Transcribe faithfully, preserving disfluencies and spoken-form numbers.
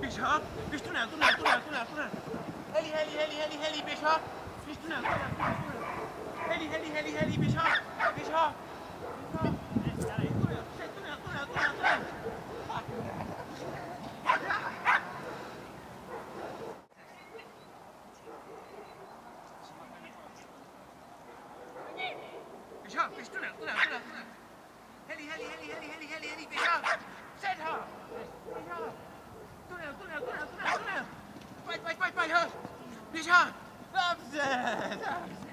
Bishop, bist tunel, tunel, tunel, tunel, tunel. Heli, heli, heli, heli, heli, Bishop. Bist tunel, tunel, tunel, tunel. Heli, heli, heli, heli, Bishop. Bishop. Bishop. Tunel, tunel, tunel, tunel, tunel. Bishop, bist tunel, tunel, tunel, tunel. Heli, heli, heli, heli, heli, heli, heli, Bishop. Zet haar. Bishop. Tunel, tunel, tunel, tunel, tunel. Fight, fight, fight, fight, her. Bishop. That's it. That's it.